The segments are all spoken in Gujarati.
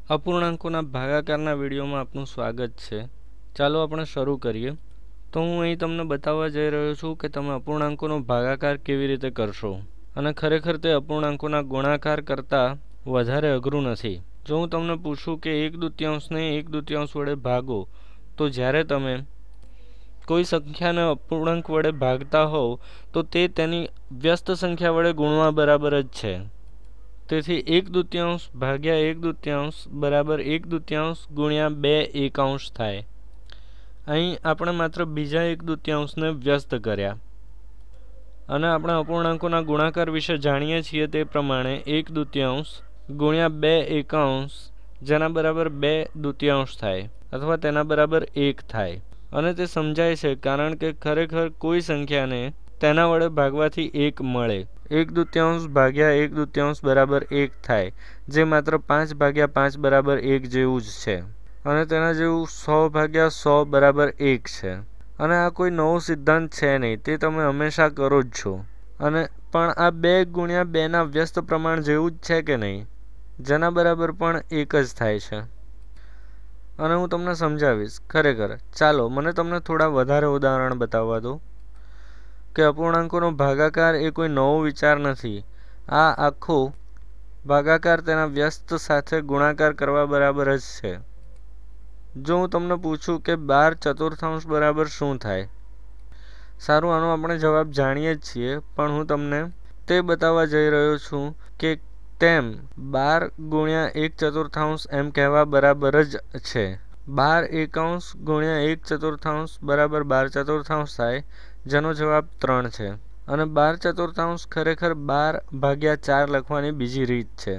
અપૂર્ણાંકોના ભાગાકારના વિડીયોમાં આપનું સ્વાગત છે। ચાલો આપણે શરૂ કરીએ। તો હું અહીં તમને બતાવવા જઈ રહ્યો છું કે તમે અપૂર્ણાંકોનો ભાગાકાર કેવી રીતે કરશો અને ખરેખર તે અપૂર્ણાંકોના ગુણાકાર કરતાં વધારે અઘરું નથી। જો હું તમને પૂછું કે 1/2ને 1/2 વડે ભાગો, તો જ્યારે તમે કોઈ સંખ્યાને અપૂર્ણાંક વડે ભાગતા હોવ તો તે તેની વ્યસ્ત સંખ્યા વડે ગુણવા બરાબર જ છે। તેથી 1/2 ભાગ્યા 1/2 બરાબર 1/2 ગુણ્યા 2/1 થાય। અહીં આપણે માત્ર બીજા 1/2ને વ્યસ્ત કર્યા અને આપણે અપૂર્ણાંકોના ગુણાકાર વિશે જાણીએ છીએ તે પ્રમાણે 1/2 ગુણ્યા 2/1 જેના બરાબર 2/2 થાય અથવા તેના બરાબર 1 થાય। અને તે સમજાય છે કારણ કે ખરેખર કોઈ સંખ્યાને તેના વડે ભાગવાથી 1 મળે। 1/2 ભાગ્યા 1/2 બરાબર 1 થાય, જે માત્ર 5 ભાગ્યા 5 બરાબર 1 જેવું જ છે અને તેના જેવું 100 ભાગ્યા 100 બરાબર 1 છે। અને આ કોઈ નવો સિદ્ધાંત છે નહીં, તે તમે હંમેશા કરો જ છો। અને પણ આ 2 ગુણ્યા 2ના વ્યસ્ત પ્રમાણ જેવું જ છે કે નહીં, જેના બરાબર પણ 1 જ થાય છે। અને હું તમને સમજાવીશ ખરેખર। ચાલો મને તમને થોડા વધારે ઉદાહરણ બતાવવા દો કે અપૂર્ણાંકોનો ભાગાકાર એ કોઈ નવો વિચાર નથી। આ આખો ભાગાકાર તેના વ્યસ્ત સાથે ગુણાકાર કરવા બરાબર જ છે। જો હું તમને પૂછું કે 12/4 બરાબર શું થાય? સારું, આનો આપણે જવાબ જાણીએ જ છીએ, પણ હું તમને તે બતાવવા જઈ રહ્યો છું કે તેમ 12 ગુણ્યા 1/4 એમ કહેવા બરાબર જ છે। 12/1 ગુણ્યા 1/4 બરાબર 12/4 થાય, જેનો જવાબ 3 છે। અને 12/4 ખરેખર 12/4 લખવાની બીજી રીત છે।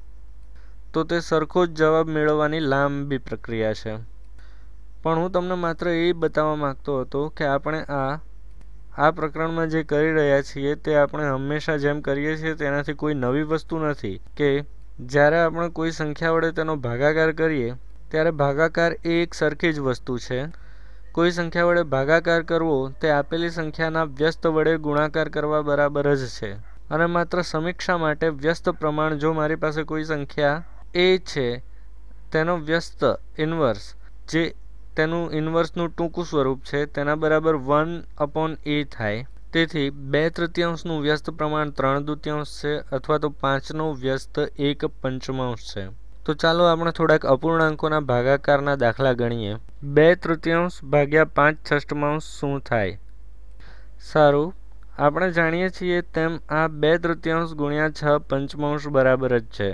તો તે સરખો જ જવાબ મેળવવાની લાંબી પ્રક્રિયા છે। પણ હું તમને માત્ર એ બતાવવા માંગતો હતો કે આપણે આ પ્રકરણમાં જે કરી રહ્યા છીએ તે આપણે હંમેશા જેમ કરીએ છીએ તેનાથી કોઈ નવી વસ્તુ નથી કે જ્યારે આપણે કોઈ સંખ્યા વડે તેનો ભાગાકાર કરીએ ત્યારે ભાગાકાર એ એક સરખી જ વસ્તુ છે। કોઈ સંખ્યા વડે ભાગાકાર કરવો તે આપેલી સંખ્યાના વ્યસ્ત વડે ગુણાકાર કરવા બરાબર જ છે। અને માત્ર સમીક્ષા માટે વ્યસ્ત પ્રમાણ, જો મારી પાસે કોઈ સંખ્યા a છે, તેનો વ્યસ્ત ઇન્વર્સ, જે તેનું ઇન્વર્સનું ટૂંકું સ્વરૂપ છે, તેના બરાબર 1/a થાય। તેથી 2/3નું વ્યસ્ત પ્રમાણ 3/2 છે અથવા તો 5નો વ્યસ્ત 1/5 છે। તો ચાલો આપણે થોડાક અપૂર્ણાંકોના ભાગાકારના દાખલા ગણીએ। 2/3 ભાગ્યા 5/6 શું થાય? સારું, આપણે જાણીએ છીએ તેમ આ 2/3 ગુણ્યા 6/5 બરાબર જ છે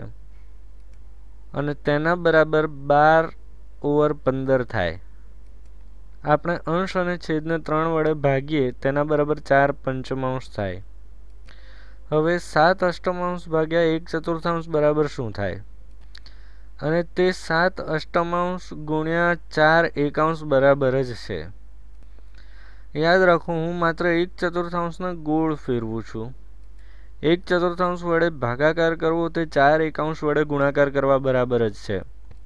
અને તેના બરાબર 12/15 થાય। આપણે અંશ અને છેદને 3 વડે ભાગીએ તેના બરાબર 4/5 થાય। હવે 7/8 ભાગ્યા 1/4 બરાબર શું થાય? અને તે 7/8 ગુણ્યા 4/1 બરાબર જ છે। યાદ રાખો, હું માત્ર 1/4ને ગોળ ફેરવું છું। 1/4 વડે ભાગાકાર કરવો તે 4/1 વડે ગુણાકાર કરવા બરાબર જ છે।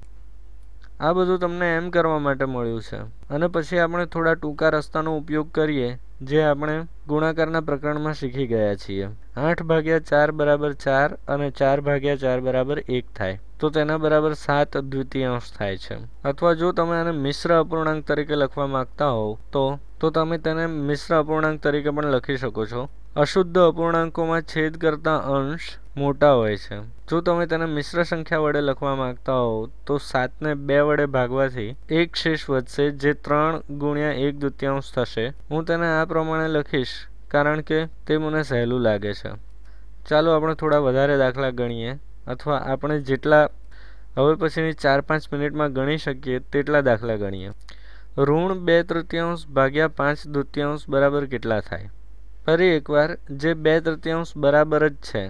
આ બધું તમને એમ કરવા માટે મળ્યું છે। અને પછી આપણે થોડા ટૂંકા રસ્તાનો ઉપયોગ કરીએ જે આપણે ગુણાકારના પ્રકરણમાં શીખી ગયા છીએ। 8/4 બરાબર 4 અને 4/4 બરાબર 1 થાય, તો તેના બરાબર 7/2 થાય છે। અથવા જો તમે આને મિશ્ર અપૂર્ણાંક તરીકે લખવા માંગતા હોવ તો તમે તેને મિશ્ર અપૂર્ણાંક તરીકે પણ લખી શકો છો। અશુદ્ધ અપૂર્ણાંકોમાં છેદ કરતા અંશ મોટા હોય છે। જો તમે તેને મિશ્ર સંખ્યા વડે લખવા માંગતા હોવ તો 7ને 2 વડે ભાગવાથી એક શેષ વધશે, જે 3 ગુણ્યા 1/2 થશે। હું તેને આ પ્રમાણે લખીશ કારણ કે તે મને સહેલું લાગે છે। ચાલો આપણે થોડા વધારે દાખલા ગણીએ, અથવા આપણે જેટલા હવે પછીની 4-5 મિનિટમાં ગણી શકીએ તેટલા દાખલા ગણીએ। ઋણ 2/3 ભાગ્યા 5/2 બરાબર કેટલા થાય? ફરી એકવાર, જે 2/3 બરાબર જ છે।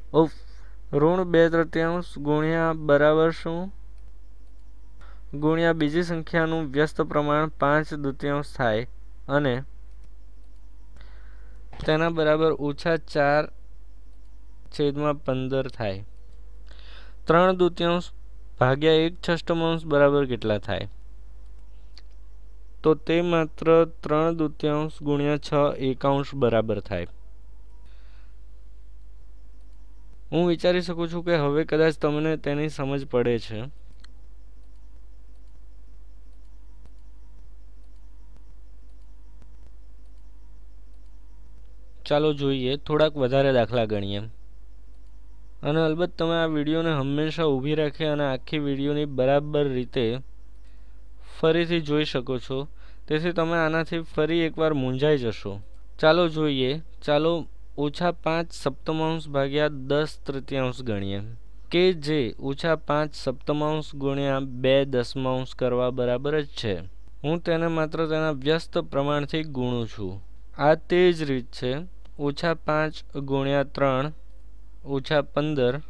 ઋણ 2/3 ગુણ્યા બરાબર શું? ગુણ્યા બીજી સંખ્યાનું વ્યસ્ત પ્રમાણ 5/2 થાય અને તેના બરાબર -4/15 થાય। 3/2 ભાગ્યા 1/6 બરાબર કેટલા થાય? તો તે માત્ર 3/2 ગુણ્યા 6/1 બરાબર થાય। હું વિચારી શકું છું કે હવે કદાચ તમને તેની સમજ પડે છે। ચાલો જોઈએ, થોડાક વધારે દાખલા ગણીએ. અને અલબત્ત તમે આ વિડીયોને હંમેશા ઊભી રાખી અને આખી વિડીયોની બરાબર રીતે ફરીથી જોઈ શકો છો, તેથી તમે આનાથી ફરી એકવાર મૂંઝાઈ જશો. ચાલો જોઈએ. ચાલો -5 સપ્તમાંશ ભાગ્યા 10 તૃતીયાંશ ગણીએ, કે જે -5 સપ્તમાંશ ગુણ્યા 2 દસમાંશ કરવા બરાબર જ છે. હું તેને માત્ર તેના વ્યસ્ત પ્રમાણથી ગુણું છું. આ તે જ રીત છે. -5 ગુણ્યા 3 -15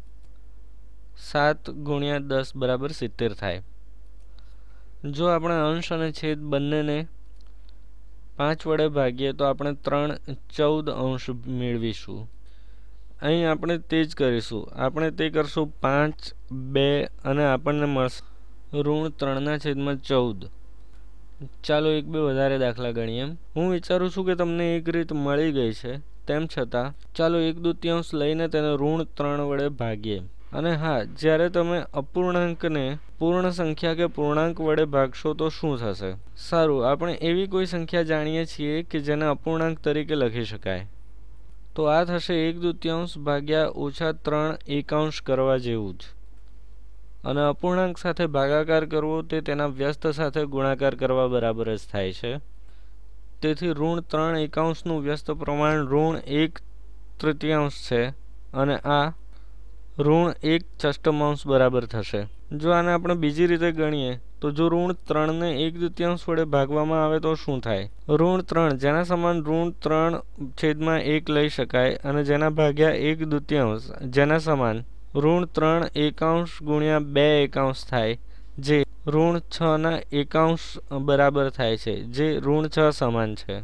7 ગુણ્યા 10 બરાબર 70 થાય. જો આપણે અંશ અને છેદ બંનેને 5 વડે ભાગીએ તો આપણે 3/14 અંશ મેળવીશું. અહીં આપણે તે જ કરીશું. આપણે તે કરશું 5, 2 અને આપણને મળશે -3/14. ચાલો 1-2 વધારે દાખલા ગણીએ. હું વિચારું છું કે તમને એક રીત મળી ગઈ છે. તેમ છતાં ચાલો 1/2 લઈને તેને -3 વડે ભાગીએ. અને હા, જ્યારે તમે અપૂર્ણાંકને પૂર્ણ સંખ્યા કે પૂર્ણાંક વડે ભાગશો તો શું થશે? સારું, આપણે એવી કોઈ સંખ્યા જાણીએ છીએ કે જેને અપૂર્ણાંક તરીકે લખી શકાય. તો આ થશે 1/2 ભાગ્યા -3 એકાંશ કરવા જેવું જ. અને અપૂર્ણાંક સાથે ભાગાકાર કરવો તે તેના વ્યસ્ત સાથે ગુણાકાર કરવા બરાબર જ થાય છે. તેથી -3 એકાંશનું વ્યસ્ત પ્રમાણ -1/3 છે અને આ -1 છષ્ટમાંશ બરાબર થશે. જો આને આપણે બીજી રીતે ગણીએ તો જો -3 ને 1/2 વડે ભાગવામાં આવે તો શું થાય? -3 જેના સમાન -3/1 લઈ શકાય અને જેના ભાગ્યા 1/2 જેના સમાન -3 એકાંશ ગુણ્યા 2 એકાંશ થાય, જે -6 ના એકાંશ બરાબર થાય છે, જે -6 સમાન છે.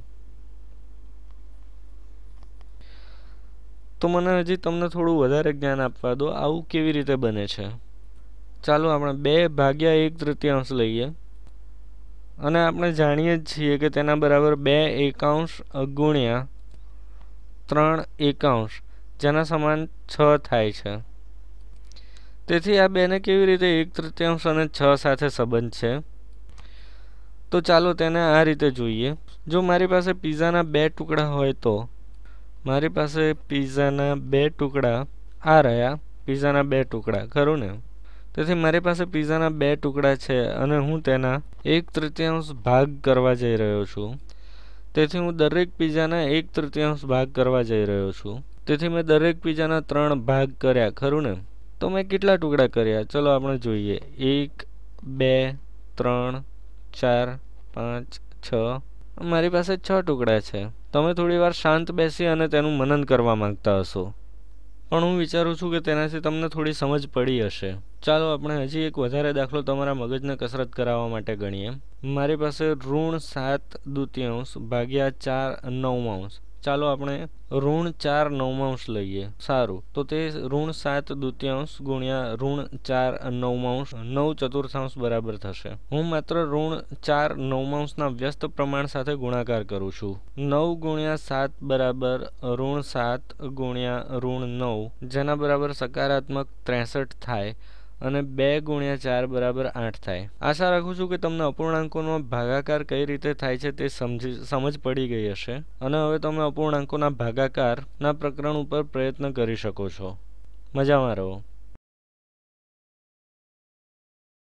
તો મને હજી તમને થોડું વધારે જ્ઞાન આપવા દો. આવું કેવી રીતે બને છે? ચાલો આપણે 2 ભાગ્યા 1/3 લઈએ અને આપણે જાણીએ જ છીએ કે તેના બરાબર 2 એકાંશ ગુણ્યા 3 એકાંશ જેના સમાન 6 થાય છે. તેથી આ બેને કેવી રીતે 1/3 અને 6 સાથે સંબંધ છે? તો ચાલો તેને આ રીતે જોઈએ. જો મારી પાસે પિઝાના 2 ટુકડા હોય તો મારી પાસે પિઝાના 2 ટુકડા આ રહ્યા. પિઝાના 2 ટુકડા, ખરું ને? તેથી મારી પાસે પિઝાના 2 ટુકડા છે અને હું તેના 1/3 ભાગ કરવા જઈ રહ્યો છું. તેથી હું દરેક પિઝાના 1/3 ભાગ કરવા જઈ રહ્યો છું. તેથી મેં દરેક પિઝાના 3 ભાગ કર્યા, ખરું ને? તો મેં કેટલા ટુકડા કર્યા? ચલો આપણે જોઈએ. 1, 2, 3, 4, 5, 6. મારી પાસે 6 ટુકડા છે. તમે થોડી વાર શાંત બેસી અને તેનું મનન કરવા માંગતા હશો, પણ હું વિચારું છું કે તેનાથી તમને થોડી સમજ પડી હશે. ચાલો આપણે હજી એક વધારે દાખલો તમારા મગજને કસરત કરાવવા માટે ગણીએ. મારી પાસે -7/2 ભાગ્યા 4/9. ચાલો આપણે -4/9 લઈએ. સારું, તો તે -7/2 ગુણ્યા -4/9 9/4 બરાબર થશે. હું માત્ર -4/9 ના વ્યસ્ત પ્રમાણ સાથે ગુણાકાર કરું છું. 9 ગુણ્યા 7 બરાબર -7 ગુણ્યા -9 જેના બરાબર સકારાત્મક 63 થાય અને 2 ગુણ્યા 4 બરાબર 8 થાય. આશા રાખું છું કે તમને અપૂર્ણાંકોનો ભાગાકાર કઈ રીતે થાય છે તે સમજ પડી ગઈ હશે અને હવે તમે અપૂર્ણાંકોના ભાગાકારના પ્રકરણ ઉપર પ્રયત્ન કરી શકો છો. મજામાં રહો.